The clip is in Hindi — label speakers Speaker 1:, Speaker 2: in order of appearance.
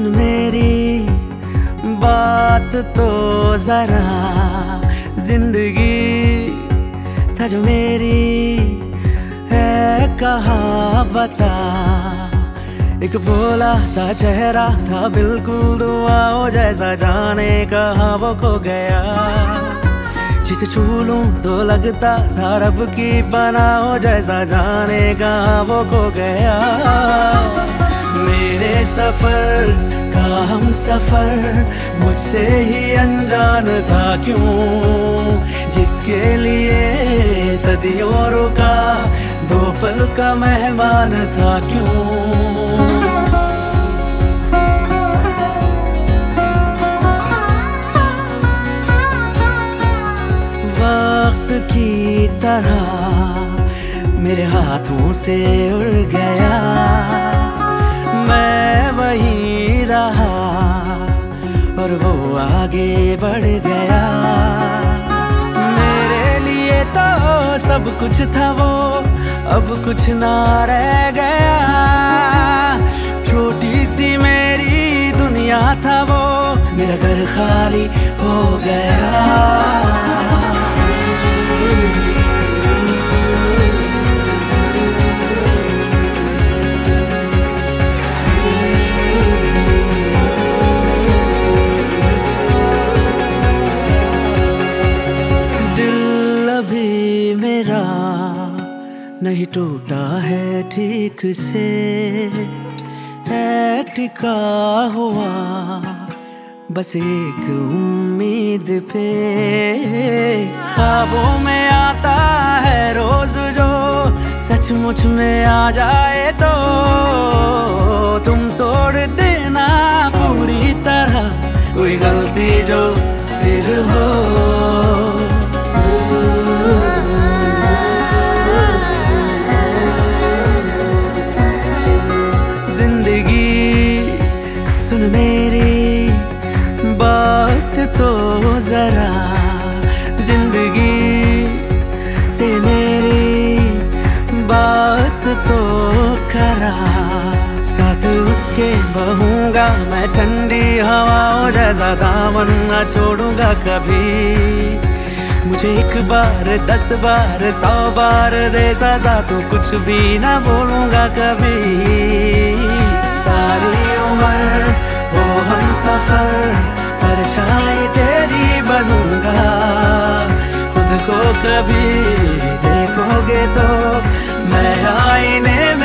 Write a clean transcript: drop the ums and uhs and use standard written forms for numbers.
Speaker 1: सुन मेरी बात तो जरा, जिंदगी था जो मेरी है कहाँ बता। एक भोला सा चेहरा था बिल्कुल दुआओं जैसा, जाने कहाँ वो खो गया। जिसे छू लूं तो लगता था रब की पनाह हो जैसा, जाने कहाँ वो खो गया। मेरे सफर का हम सफर मुझसे ही अनजान था क्यों, जिसके लिए सदियों रुका दो पल का मेहमान था क्यों। वक्त की तरह मेरे हाथों से उड़ गया, मैं वहीं रहा और वो आगे बढ़ गया। मेरे लिए तो सब कुछ था वो, अब कुछ ना रह गया। छोटी सी मेरी दुनिया था वो, मेरा घर खाली हो गया। नहीं टूटा है ठीक से, है टिका हुआ बस एक उम्मीद पे। ख्वाबों में आता है रोज जो सचमुच में आ जाए तो, तुम तोड़ देना पूरी तरह कोई गलती जो फिर हो। सुन मेरी बात तो जरा, जिंदगी से मेरी बात तो करा। साथ उसके बहूंगा मैं ठंडी हवाओं जैसा, दामन न छोड़ूंगा कभी। मुझे एक बार 10 बार 100 बार दे सजा तो कुछ भी ना बोलूंगा कभी। सारी उम्र वो हम सफर परछाई तेरी बनूंगा। खुद को कभी देखोगे तो मैं आईने